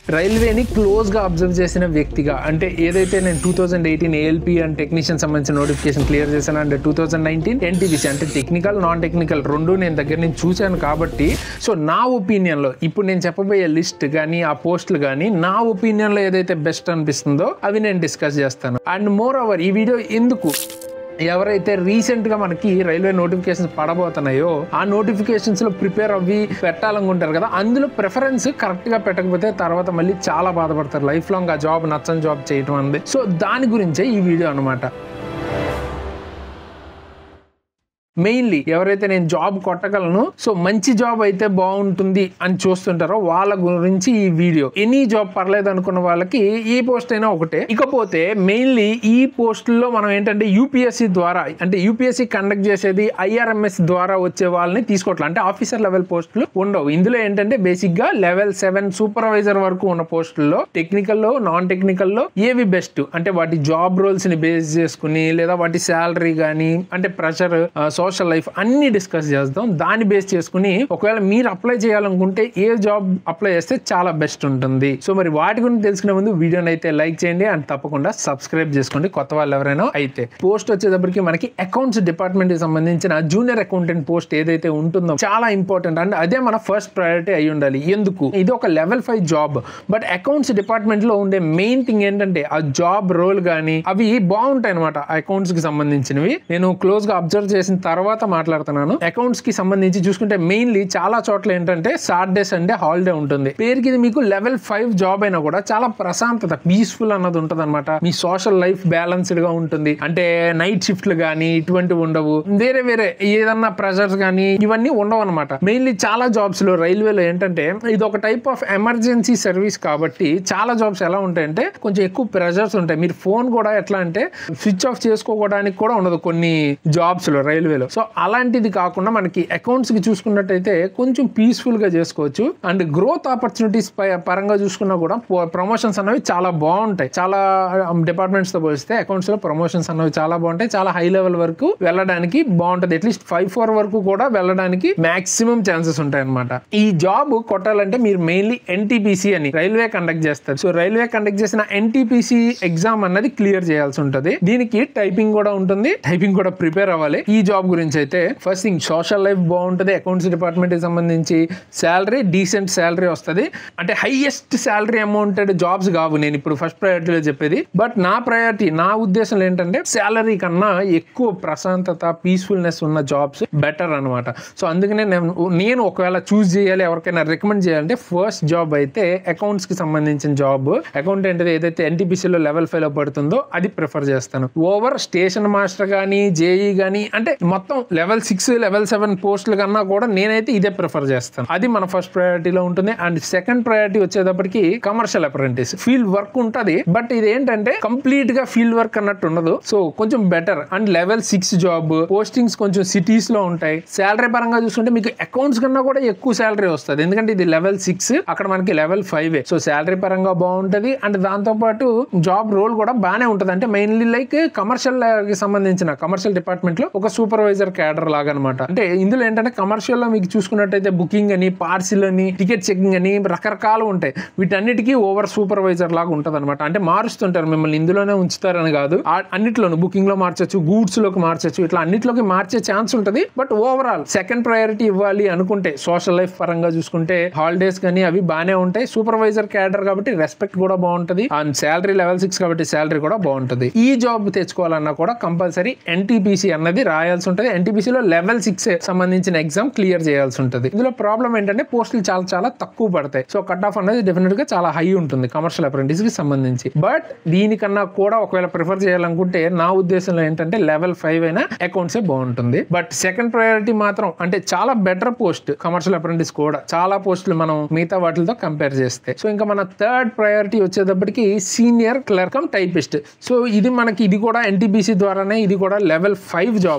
రైల్వేని close గా observe చేసిన వ్యక్తిగా, అంటే ఏదైతే నేను 2018 ఏఎల్పి అండ్ టెక్నీషియన్ సంబంధించిన నోటిఫికేషన్ క్లియర్ చేశాను, అండ్ 2019 ఎన్టీపీసీ అంటే టెక్నికల్ నాన్ టెక్నికల్ రెండు నేను దగ్గర నుంచి చూశాను కాబట్టి, సో నా ఒపీనియన్ లో ఇప్పుడు నేను చెప్పబోయే లిస్ట్ కానీ ఆ పోస్టులు కానీ నా ఒపీనియన్ లో ఏదైతే బెస్ట్ అనిపిస్తుందో అవి నేను డిస్కస్ చేస్తాను. అండ్ మోర్ ఓవర్ ఈ వీడియో ఎందుకు, ఎవరైతే రీసెంట్ గా మనకి రైల్వే నోటిఫికేషన్స్ పడబోతున్నాయో ఆ నోటిఫికేషన్స్ లో ప్రిపేర్ అవ్వి పెట్టాలనుకుంటారు కదా, అందులో ప్రిఫరెన్స్ కరెక్ట్ గా పెట్టకపోతే తర్వాత మళ్ళీ చాలా బాధపడతారు లైఫ్ లాంగ్ ఆ జాబ్ నచ్చని జాబ్ చేయటం అనేది. సో దాని గురించే ఈ వీడియో అనమాట. మెయిన్లీ ఎవరైతే నేను జాబ్ కొట్టగలను, సో మంచి జాబ్ అయితే బాగుంటుంది అని చూస్తుంటారో వాళ్ళ గురించి ఈ వీడియో. ఎనీ జాబ్ పర్లేదు అనుకున్న వాళ్ళకి ఈ పోస్ట్ అయినా ఒకటే. ఇకపోతే మెయిన్లీ ఈ పోస్టుల్లో మనం ఏంటంటే యూపీఎస్సీ ద్వారా, అంటే యూపీఎస్సీ కండక్ట్ చేసేది ఐఆర్ఎంఎస్ ద్వారా వచ్చే వాళ్ళని తీసుకోవట్లేదు. అంటే ఆఫీసర్ లెవెల్ పోస్టులు ఉండవు ఇందులో. ఏంటంటే బేసిక్ గా లెవెల్ 7 సూపర్వైజర్ వరకు ఉన్న పోస్టుల్లో టెక్నికల్లో నాన్ టెక్నికల్లో ఏవి బెస్ట్ అంటే వాటి జాబ్ రోల్స్ ని బేస్ చేసుకుని, లేదా వాటి శాలరీ కానీ, అంటే ప్రెషర్, సోషల్ లైఫ్ అన్ని డిస్కస్ చేద్దాం. దాన్ని బేస్ చేసుకుని ఒకవేళ మీరు అప్లై చేయాలనుకుంటే ఏ జాబ్ అప్లై చేస్తే చాలా బెస్ట్ ఉంటుంది. సో మరి వాటి గురించి తెలుసుకునే ముందు వీడియోని అయితే లైక్ చేయండి అండ్ తప్పకుండా సబ్స్క్రైబ్ చేసుకోండి కొత్త వాళ్ళు ఎవరైనా అయితే. పోస్ట్ వచ్చేటప్పటికి మనకి అకౌంట్స్ డిపార్ట్మెంట్ కి సంబంధించిన జూనియర్ అకౌంటెంట్ పోస్ట్ ఏదైతే ఉంటుందో చాలా ఇంపార్టెంట్ అండ్ అదే మన ఫస్ట్ ప్రయారిటీ అయి ఉండాలి. ఎందుకు, ఇది ఒక level 5 job, but accounts department లో ఉండే మెయిన్ థింగ్ ఏంటంటే ఆ జాబ్ రోల్ గానీ అవి బాగుంటాయి అనమాట. అకౌంట్స్ కి సంబంధించినవి నేను క్లోజ్ గా అబ్జర్వ్ చేసిన తర్వాత మాట్లాడుతున్నాను. అకౌంట్స్ కి సంబంధించి చూసుకుంటే మెయిన్లీ చాలా చోట్ల ఏంటంటే సాటర్డే సండే హాలిడే ఉంటుంది. పేరుకి ఇది మీకు లెవెల్ 5 జాబ్ అయినా కూడా చాలా ప్రశాంతత, పీస్ఫుల్ అన్నది ఉంటుంది అనమాట. మీ సోషల్ లైఫ్ బ్యాలెన్స్డ్ గా ఉంటుంది. అంటే నైట్ షిఫ్ట్లు గానీ ఇటువంటివి ఉండవు, వేరే వేరే ఏదన్నా ప్రెషర్స్ కానీ ఇవన్నీ ఉండవు అనమాట. మెయిన్లీ చాలా జాబ్స్ లో రైల్వేలో ఏంటంటే ఇది ఒక టైప్ ఆఫ్ ఎమర్జెన్సీ సర్వీస్ కాబట్టి చాలా జాబ్స్ ఎలా ఉంటాయంటే కొంచెం ఎక్కువ ప్రెషర్స్ ఉంటాయి. మీరు ఫోన్ కూడా ఎట్లా అంటే స్విచ్ ఆఫ్ చేసుకోవడానికి కూడా ఉండదు కొన్ని జాబ్స్ లో రైల్వేలో. సో అలాంటిది కాకుండా మనకి అకౌంట్స్ కి చూసుకున్నట్టయితే కొంచెం పీస్ఫుల్ గా చేసుకోవచ్చు. అండ్ గ్రోత్ ఆపర్చునిటీస్ పరంగా చూసుకున్నా కూడా ప్రమోషన్స్ అనేవి చాలా బాగుంటాయి. చాలా డిపార్ట్మెంట్స్ తో పోలిస్తే అకౌంట్స్ లో ప్రమోషన్స్ అనేవి చాలా బాగుంటాయి. చాలా హై లెవెల్ వరకు వెళ్ళడానికి బాగుంటది. అట్లీస్ట్ 5-4 వరకు కూడా వెళ్ళడానికి మాక్సిమం ఛాన్సెస్ ఉంటాయి అనమాట. ఈ జాబ్ కొట్టాలంటే మీరు మెయిన్లీ ఎన్టీపీసీ అని రైల్వే కండక్ట్ చేస్తారు. సో రైల్వే కండక్ట్ చేసిన ఎన్టీపీసీ ఎగ్జామ్ అన్నది క్లియర్ చేయాల్సి ఉంటుంది. దీనికి టైపింగ్ కూడా ఉంటుంది, టైపింగ్ కూడా ప్రిపేర్ అవ్వాలి. ఈ జాబ్ గురించి అయితే ఫస్ట్ థింగ్ సోషల్ లైఫ్ బాగుంటుంది. అకౌంట్స్ డిపార్ట్మెంట్ కి సంబంధించి శాలరీ డీసెంట్ శాలరీ వస్తుంది. అంటే హైయెస్ట్ శాలరీ అమౌంటెడ్ జాబ్స్ కావు నేను ఇప్పుడు ఫస్ట్ ప్రయారిటీలో చెప్పేది. బట్ నా ప్రయారిటీ, నా ఉద్దేశం ఏంటంటే శాలరీ కన్నా ఎక్కువ ప్రశాంతత, పీస్ఫుల్నెస్ ఉన్న జాబ్స్ బెటర్ అనమాట. సో అందుకనే నేను ఒకవేళ చూస్ చేయాలి, ఎవరికైనా రికమెండ్ చేయాలంటే ఫస్ట్ జాబ్ అయితే అకౌంట్స్ కి సంబంధించిన జాబ్. అకౌంటెంట్ ఏదైతే ఎన్టీపీసీలో లెవెల్ 5 లో పడుతుందో అది ప్రిఫర్ చేస్తాను ఓవర్ స్టేషన్ మాస్టర్ కానీ జేఈ కానీ. అంటే మొత్తం లెవెల్ 6 లెవెల్ 7 పోస్టుల కన్నా కూడా నేనైతే ఇదే ప్రిఫర్ చేస్తాను. అది మన ఫస్ట్ ప్రయారిటీలో ఉంటుంది. అండ్ సెకండ్ ప్రయారిటీ వచ్చేటప్పటికి కమర్షియల్ అప్రెంటిస్. ఫీల్డ్ వర్క్ ఉంటుంది, బట్ ఇది ఏంటంటే కంప్లీట్ గా ఫీల్డ్ వర్క్ అన్నట్టు ఉండదు. సో కొంచెం better. And level 6 job, postings కొంచెం సిటీస్ లో ఉంటాయి. శాలరీ పరంగా చూసుకుంటే మీకు అకౌంట్స్ కన్నా కూడా ఎక్కువ శాలరీ వస్తుంది, ఎందుకంటే ఇది లెవెల్ 6, అక్కడ మనకి లెవెల్ 5. సో శాలరీ పరంగా బాగుంటది. అండ్ దాంతో పాటు జాబ్ రోల్ కూడా బాగానే ఉంటది. అంటే మెయిన్లీ లైక్ కమర్షియల్ కి సంబంధించిన కమర్షియల్ డిపార్ట్మెంట్ లో ఒక సూపర్వైజర్ క్యాడర్ లాగా అనమాట. అంటే ఇందులో ఏంటంటే కమర్షియల్ లో మీకు చూసుకున్నట్టయితే బుకింగ్ అని, పార్సిల్ అని, టికెట్ చెకింగ్ అని రకరకాలు ఉంటాయి. వీటన్నిటికీ ఓవర్ సూపర్వైజర్ లాగా ఉంటది అనమాట. అంటే మారుస్తుంటారు మిమ్మల్ని, ఇందులోనే ఉంచుతారని కాదు, అన్నిట్లోనూ బుకింగ్ లో మార్చొచ్చు, గూడ్స్ లోకి మార్చొచ్చు, ఇట్లా అన్నిట్లోకి మార్చే ఛాన్స్ ఉంటుంది. బట్ ఓవరాల్ సెకండ్ ప్రయారిటీ ఇవ్వాలి అనుకుంటే సోషల్ లైఫ్ పరంగా చూసుకుంటే హాలిడేస్ కానీ అవి బాగానే ఉంటాయి. సూపర్వైజర్ క్యాడర్ కాబట్టి రెస్పెక్ట్ కూడా బాగుంటది. అండ్ శాలరీ లెవెల్ 6 కాబట్టి శాలరీ కూడా బాగుంటది. ఈ జాబ్ తెచ్చుకోవాలన్నా కూడా కంపల్సరీ ఎన్టీపీసీ అన్నది రాయాల్సి ఉంటుంది. ఎన్టీపీసీలో లెవెల్ 6 సంబంధించిన ఎగ్జామ్ క్లియర్ చేయాల్సి ఉంటుంది. ఇందులో ప్రాబ్లం ఏంటంటే పోస్టులు చాలా చాలా తక్కువ పడతాయి. సో కట్ ఆఫ్ అనేది డెఫినెట్ గా చాలా హై ఉంటుంది కమర్షియల్ అప్రెంటిస్ కి సంబంధించి. బట్ దీనికన్నా కూడా ఒకవేళ ప్రిఫర్ చేయాలనుకుంటే నా ఉద్దేశంలో ఏంటంటే లెవెల్ 5 అయినా అకౌంట్స్ బాగుంటుంది. బట్ సెకండ్ ప్రయారిటీ మాత్రం అంటే చాలా బెటర్ పోస్ట్ కమర్షియల్ అప్రెంటిస్ కూడా చాలా పోస్టులు మనం మిగతా వాటితో కంపేర్ చేస్తే. సో ఇంకా మన థర్డ్ ప్రయారిటీ వచ్చేటప్పటికి senior clerk cum typist. So ఇది మనకి ఇది కూడా ఎన్టీపీసీ ద్వారానే, ఇది కూడా లెవెల్ 5 జాబ్. ఈ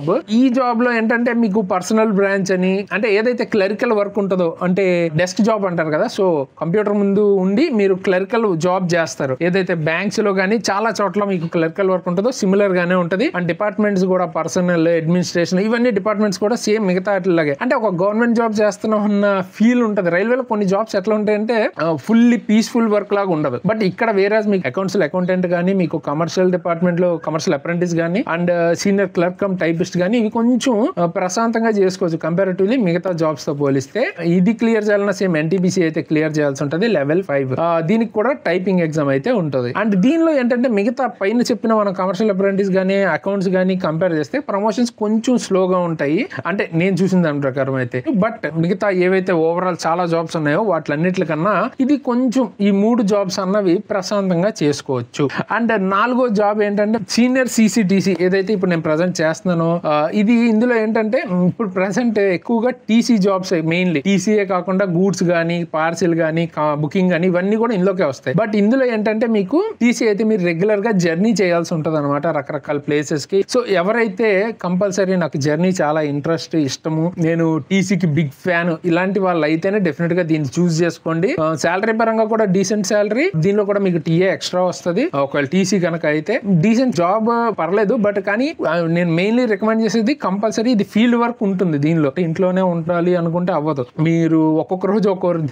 జాబ్ లో ఏంటంటే మీకు పర్సనల్ బ్రాంచ్ అని, అంటే ఏదైతే క్లరికల్ వర్క్ ఉంటుందో, అంటే డెస్క్ జాబ్ అంటారు కదా, సో కంప్యూటర్ ముందు ఉండి మీరు క్లరికల్ జాబ్ చేస్తారు. ఏదైతే బ్యాంక్స్ లో కానీ చాలా చోట్ల మీకు క్లరికల్ వర్క్ ఉంటుందో సిమిలర్ గానే ఉంటుంది. అండ్ డిపార్ట్మెంట్స్ కూడా పర్సనల్, అడ్మినిస్ట్రేషన్, ఇవన్నీ డిపార్ట్మెంట్స్ కూడా సేమ్ మిగతా అట్లాగే, అంటే ఒక గవర్నమెంట్ జాబ్ చేస్తున్నాం అన్న ఫీల్ ఉంటుంది. రైల్వేలో కొన్ని జాబ్స్ ఎట్లా ఉంటాయంటే ఫుల్లీ పీస్ఫుల్ వర్క్ లాగా ఉండదు. బట్ ఇక్కడ వేరే మీకు అకౌంట్స్ అకౌంటెంట్ కానీ, మీకు కమర్షియల్ డిపార్ట్మెంట్ లో కమర్షియల్ అప్రెంటిస్ కానీ, and senior clerk cum typist కానీ, ఇవి కొంచెం ప్రశాంతంగా చేసుకోవచ్చు కంపారిటివ్లీ మిగతా జాబ్స్ తో పోలిస్తే. ఇది క్లియర్ చేయాలన్నా సేమ్ ఎన్టీపీసీ అయితే క్లియర్ చేయాల్సి ఉంటుంది, లెవెల్ 5. దీనికి కూడా టైపింగ్ ఎగ్జామ్ అయితే ఉంటుంది. అండ్ దీనిలో ఏంటంటే మిగతా పైన చెప్పిన మనం కమర్షియల్ అప్రెంటిస్ కానీ, అకౌంట్స్ కానీ కంపేర్ చేస్తే ప్రమోషన్స్ కొంచెం స్లోగా ఉంటాయి, అంటే నేను చూసిన దాని ప్రకారం అయితే. బట్ మిగతా ఏవైతే ఓవరాల్ చాలా జాబ్స్ ఉన్నాయో వాటిలన్నిటికన్నా ఇది కొంచెం, ఈ 3 జాబ్స్ అన్నవి ప్రశాంతంగా చేసుకోవచ్చు. అండ్ 4వ జాబ్ ఏంటంటే సీనియర్ సిసిటిసి, ఏదైతే ఇప్పుడు నేను ప్రజెంట్ చేస్తున్నానో ఇది. ఇందులో ఏంటంటే ఇప్పుడు ప్రెసెంట్ ఎక్కువగా టీసీ జాబ్స్, మెయిన్లీ టీసీఏ కాకుండా గూడ్స్ కానీ, పార్సిల్ కానీ, బుకింగ్ కానీ, ఇవన్నీ కూడా ఇందులోకే వస్తాయి. బట్ ఇందులో ఏంటంటే మీకు టీసీ అయితే మీరు రెగ్యులర్ గా జర్నీ చేయాల్సి ఉంటుంది అనమాట రకరకాల ప్లేసెస్ కి. సో ఎవరైతే కంపల్సరీ నాకు జర్నీ చాలా ఇంట్రెస్ట్, ఇష్టము, నేను టీసీకి బిగ్ ఫ్యాన్, ఇలాంటి వాళ్ళు అయితేనే డెఫినెట్ గా దీన్ని చూస్ చేసుకోండి. శాలరీ పరంగా కూడా డీసెంట్ శాలరీ, దీనిలో కూడా మీకు టీఏ ఎక్స్ట్రా వస్తుంది ఒకవేళ టీసీ కనుక అయితే. డీసెంట్ జాబ్ పర్లేదు, బట్ కానీ నేను మెయిన్లీ రికమెండ్ చేసేది కంపల్సరీ ఇది ఫీల్డ్ వర్క్ ఉంటుంది. దీనిలో ఇంట్లోనే ఉండాలి అనుకుంటే అవ్వదు, మీరు ఒక్కొక్క రోజు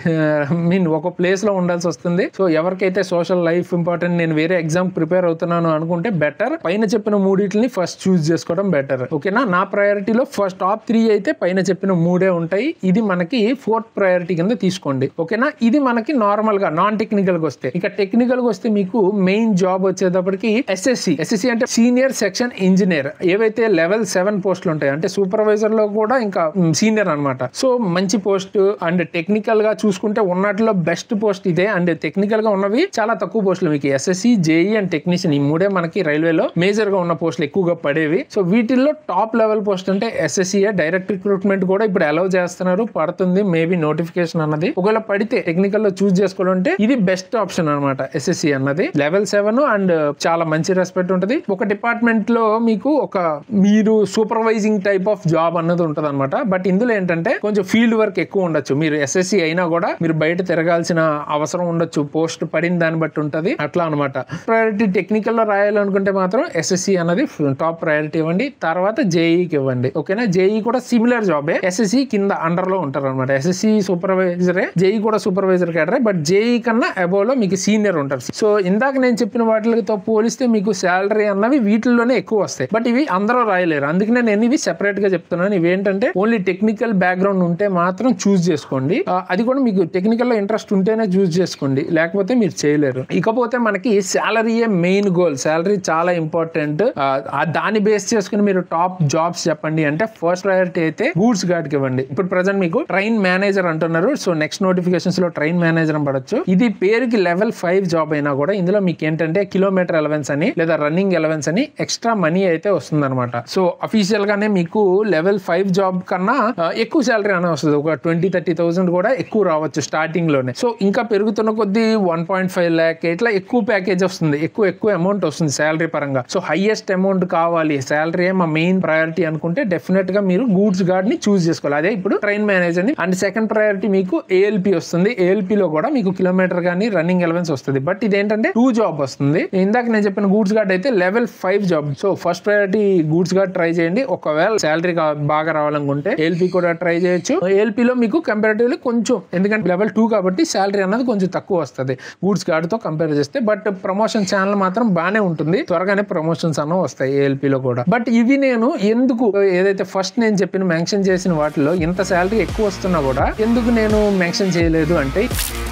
ఒక్కొక్క ప్లేస్ లో ఉండాల్సి వస్తుంది. సో ఎవరికైతే సోషల్ లైఫ్ ఇంపార్టెంట్, నేను వేరే ఎగ్జామ్ ప్రిపేర్ అవుతున్నాను అనుకుంటే బెటర్ పైన చెప్పిన 3 ఫస్ట్ చూస్ చేసుకోవడం బెటర్. ఓకేనా, నా ప్రయారిటీలో ఫస్ట్ టాప్ 3 అయితే పైన చెప్పిన 3 ఉంటాయి. ఇది మనకి 4th ప్రయారిటీ కింద తీసుకోండి. ఓకేనా, ఇది మనకి నార్మల్ గా నాన్ టెక్నికల్ గా వస్తే. ఇక టెక్నికల్ గా వస్తే మీకు మెయిన్ జాబ్ వచ్చేటప్పటికి ఎస్ఎస్సి అంటే సీనియర్ సెక్షన్ ఇంజనీర్, ఏవైతే లెవెల్ 7 పోస్టులు ఉంటాయి, అంటే సూపర్వైజర్ లో కూడా ఇంకా సీనియర్ అనమాట. సో మంచి పోస్ట్. అండ్ టెక్నికల్ గా చూసుకుంటే ఉన్నట్లో బెస్ట్ పోస్ట్ ఇదే. అండ్ టెక్నికల్ గా ఉన్నవి చాలా తక్కువ పోస్టులు, మీకు ఎస్ఎస్సి, జేఈ అండ్ టెక్నీషియన్, ఈ 3 మనకి రైల్వేలో మేజర్ గా ఉన్న పోస్టులు ఎక్కువగా పడేవి. సో వీటిల్లో టాప్ లెవెల్ పోస్ట్ అంటే ఎస్ఎస్సి. డైరెక్ట్ రిక్రూట్మెంట్ కూడా ఇప్పుడు అలౌ చేస్తున్నారు, పడుతుంది మేబీ నోటిఫికేషన్ అన్నది. ఒకవేళ పడితే టెక్నికల్ లో చూస్ చేసుకోవాలంటే ఇది బెస్ట్ ఆప్షన్ అనమాట ఎస్ఎస్సి అన్నది. లెవెల్ 7 అండ్ చాలా మంచి రెస్పెక్ట్ ఉంటుంది. ఒక డిపార్ట్మెంట్ లో మీకు మీరు సూపర్వైజింగ్ టైప్ ఆఫ్ జాబ్ అన్నది ఉంటుంది అనమాట. బట్ ఇందులో ఏంటంటే కొంచెం ఫీల్డ్ వర్క్ ఎక్కువ ఉండొచ్చు. మీరు ఎస్ఎస్సి అయినా కూడా మీరు బయట తిరగాల్సిన అవసరం ఉండొచ్చు, పోస్ట్ పడిన దాన్ని బట్టి ఉంటది అట్లా అనమాట. ప్రయారిటీ టెక్నికల్ లో రాయాలనుకుంటే మాత్రం ఎస్ఎస్సి అన్నది టాప్ ప్రయారిటీ ఇవ్వండి, తర్వాత జేఈకి ఇవ్వండి. ఓకేనా, జేఈ కూడా సిమిలర్ జాబే, ఎస్ఎస్సి కింద అండర్ లో ఉంటారు అనమాట. ఎస్ఎస్సి సూపర్వైజరే, జేఈ కూడా సూపర్వైజర్ కేటరే, బట్ జేఈ కన్నా అబోవ్ లో మీకు సీనియర్ ఉంటారు. సో ఇందాక నేను చెప్పిన వాటితో పోలిస్తే మీకు శాలరీ అన్నవి వీటిల్లోనే ఎక్కువ వస్తాయి. బట్ ఇవి అందరూ రాయలేరు, అందుకనే నేను ఇవి సెపరేట్ గా చెప్తున్నాను. ఇవి ఏంటంటే ఓన్లీ టెక్నికల్ బ్యాక్గ్రౌండ్ ఉంటే మాత్రం చూస్ చేసుకోండి. అది కూడా మీకు టెక్నికల్ లో ఇంట్రెస్ట్ ఉంటేనే చూస్ చేసుకోండి, లేకపోతే మీరు చేయలేరు. ఇకపోతే మనకి శాలరీయే మెయిన్ గోల్. శాలరీ చాలా ఇంపార్టెంట్. దాన్ని బేస్ చేసుకుని మీరు టాప్ జాబ్స్ చెప్పండి అంటే ఫస్ట్ ప్రయారిటీ అయితే గూడ్స్ గార్డ్ కి ఇవ్వండి. ఇప్పుడు ప్రెసెంట్ మీకు ట్రైన్ మేనేజర్ అంటున్నారు. సో నెక్స్ట్ నోటిఫికేషన్స్ లో ట్రైన్ మేనేజర్ అని పడొచ్చు. ఇది పేరుకి లెవెల్ 5 జాబ్ అయినా కూడా ఇందులో మీకు ఏంటంటే కిలోమీటర్ అలవెన్స్ అని లేదా రన్నింగ్ అలవెన్స్ అని ఎక్స్ట్రా మనీ అయితే వస్తుంది అనమాట. సో అఫీషియల్ గానే మీకు లెవెల్ 5 జాబ్ కన్నా ఎక్కువ శాలరీ అనే వస్తుంది. ఒక 20-30,000 కూడా ఎక్కువ రావచ్చు స్టార్టింగ్ లోనే. సో ఇంకా పెరుగుతున్న కొద్దీ 1.5 lakh ఇట్లా ఎక్కువ ప్యాకేజ్ వస్తుంది, ఎక్కువ అమౌంట్ వస్తుంది శాలరీ పరంగా. సో హైయెస్ట్ అమౌంట్ కావాలి, శాలరీ మా మెయిన్ ప్రయారిటీ అనుకుంటే డెఫినెట్ గా మీరు గూడ్స్ గార్డ్ ని చూస్ చేసుకోవాలి. అదే ఇప్పుడు ట్రైన్ మేనేజర్ ని. అండ్ సెకండ్ ప్రయారిటీ మీకు ఏఎల్పి వస్తుంది. ఏఎల్పి లో కూడా మీకు కిలోమీటర్ గానీ రన్నింగ్ అలవెన్స్ వస్తుంది. బట్ ఇదేంటంటే 2 జాబ్ వస్తుంది. ఇందాక నేను చెప్పిన గూడ్స్ గార్డ్ అయితే level 5 job. So first priority goods guard try చేయండి. ఒకవేళ శాలరీ బాగా రావాలనుకుంటే ఏఎల్పి కూడా ట్రై చేయొచ్చు. ఏఎల్పి లో మీకు కంపారిటివ్లీ కొంచెం, ఎందుకంటే లెవెల్ 2 కాబట్టి శాలరీ అన్నది కొంచెం తక్కువ వస్తుంది గూడ్స్ గార్డ్ తో కంపేర్ చేస్తే. బట్ ప్రమోషన్ ఛానల్ మాత్రం బానే ఉంటుంది, త్వరగానే ప్రమోషన్స్ అన్న వస్తాయి ఏఎల్పి లో కూడా. బట్ ఇవి నేను ఎందుకు ఏదైతే ఫస్ట్ నేను చెప్పిన మెన్షన్ చేసిన వాటిలో ఇంత శాలరీ ఎక్కువ వస్తున్నా కూడా ఎందుకు నేను మెన్షన్ చేయలేదు అంటే